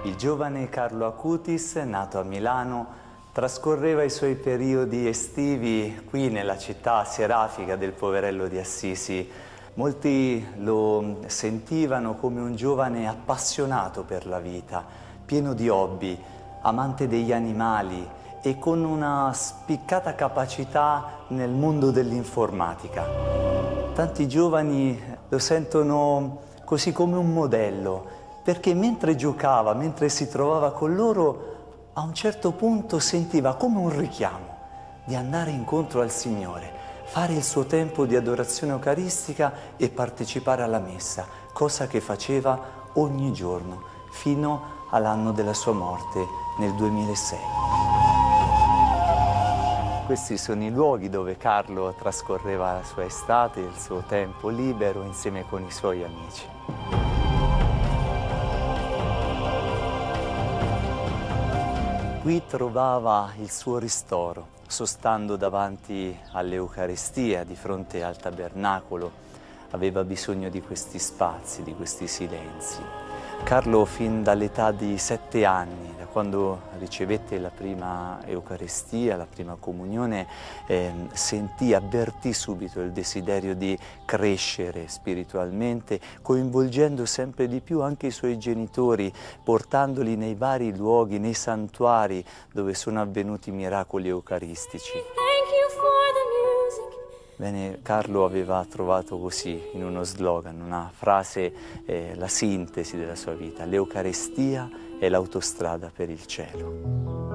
Il giovane Carlo Acutis, nato a Milano, trascorreva i suoi periodi estivi qui nella città serafica del Poverello di Assisi. Molti lo sentivano come un giovane appassionato per la vita, pieno di hobby, amante degli animali e con una spiccata capacità nel mondo dell'informatica. Tanti giovani lo sentono così come un modello, perché mentre giocava, mentre si trovava con loro, a un certo punto sentiva come un richiamo di andare incontro al Signore, fare il suo tempo di adorazione eucaristica e partecipare alla messa, cosa che faceva ogni giorno, fino all'anno della sua morte, nel 2006. Questi sono i luoghi dove Carlo trascorreva la sua estate, il suo tempo libero insieme con i suoi amici. Qui trovava il suo ristoro, sostando davanti all'Eucaristia, di fronte al tabernacolo. Aveva bisogno di questi spazi, di questi silenzi. Carlo, fin dall'età di 7 anni, da quando ricevette la prima Eucaristia, la prima comunione, avvertì subito il desiderio di crescere spiritualmente, coinvolgendo sempre di più anche i suoi genitori, portandoli nei vari luoghi, nei santuari dove sono avvenuti i miracoli eucaristici. Bene, Carlo aveva trovato così, in uno slogan, una frase, la sintesi della sua vita: l'Eucaristia è l'autostrada per il cielo.